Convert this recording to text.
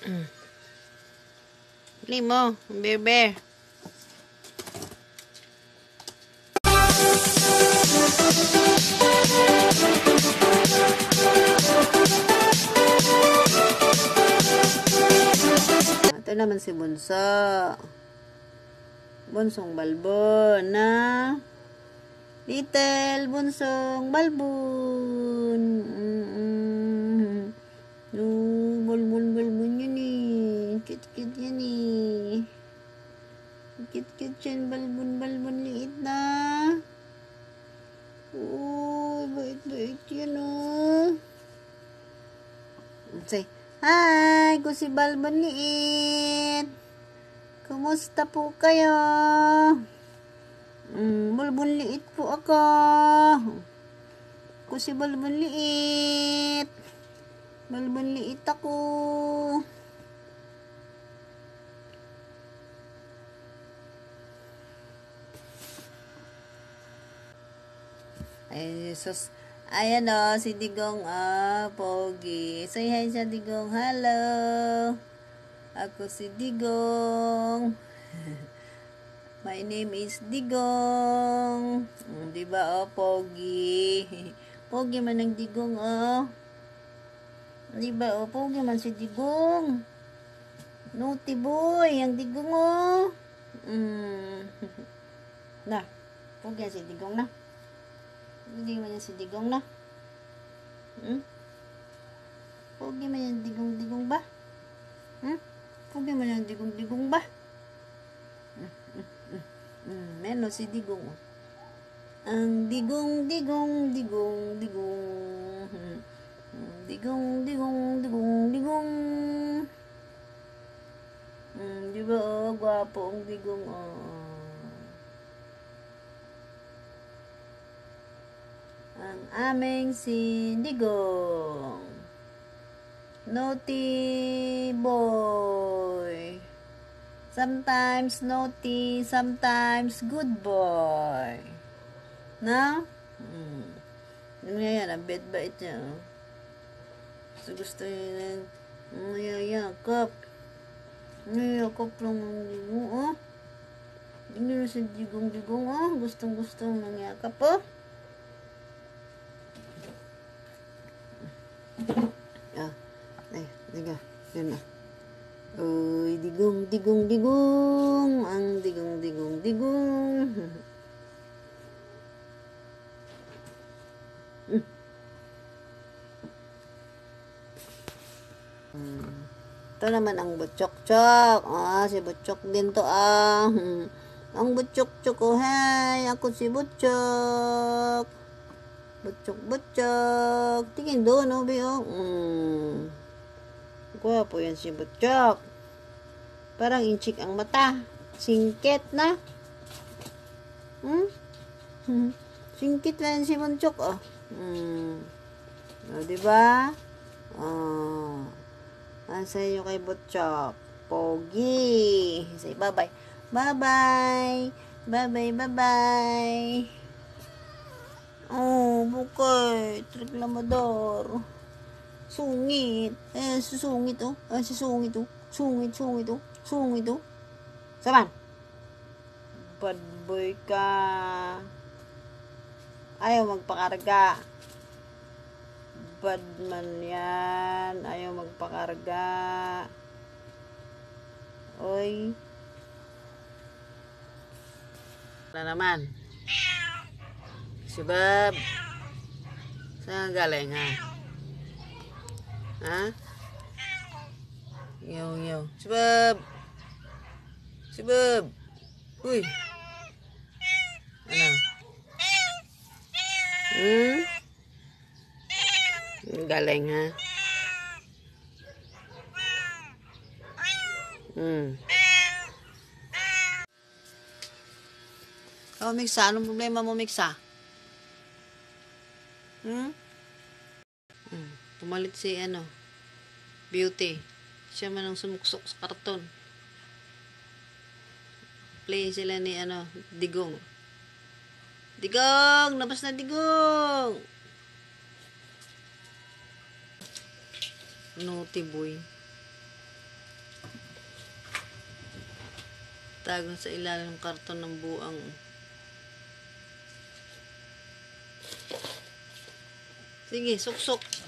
Bili mo, bear. Ito naman si Bunso. Bunsong balbon na little bunsong balbon. Balbon yun eh. Kit yan eh. Kit yan. Balbon liit na. Bait yan oh. Say, hi, ko si Balbon liit. Kumusta po kayo? Balbon liit po ako. Ko si Balbon liit. Balbon liit ako. Ay, Jesus. Ayan o, si Digong, pogi. Say hi sa Digong. Hello. Ako si Digong. My name is Digong. Diba, pogi. Pogi man ang Digong, Diba, pogi man si Digong. Naughty boy, ang Digong, Na, pogi si Digong na. Hindi man yan si Digong na. Pogi man yan Digong ba? Pogi man yan Digong ba? Meron si Digong. Ang Digong. Digong. Diba, gwapo ang Digong, Ang aming si Digong. Naughty boy. Sometimes naughty, sometimes good boy. No? Ano yan, ang bait niya. Gusto niya mayayakap. Mayayakap lang ang Digong, Hindi na si Digong, Gustong mangyakap, Diga, yun na. Uy, Digong. Ang Digong. Ito naman ang Butchok. Si Butchok din to, Ang Butchok, hey, ako si Butchok. Butchok. Tingin doon, Biyo. Gwapo yan si Butchok. Parang inchik ang mata. Singkit na. Singkit na yan si Butchok, diba? Asa yung kay Butchok? Pogi. Say bye-bye. Bye-bye. Bukay. Reklamador. Sungit. Si Sungit, Sungit, Saman? Bad boy ka. Ayaw magpakarga. Bad man yan. Ayaw magpakarga. Oy. Na naman. Si Bob. Saan galing, ha? Yo. Si Bob. Uy. Ano? Galing, ha? Miksa, anong problema mo, Miksa? Pumalit si, Beauty. Siya man ang sumuksok sa karton. Play sila ni, Digong. Digong! Labas na, Digong! Naughty boy. Tago sa ilalim ng karton ng buang. Sige, suksok.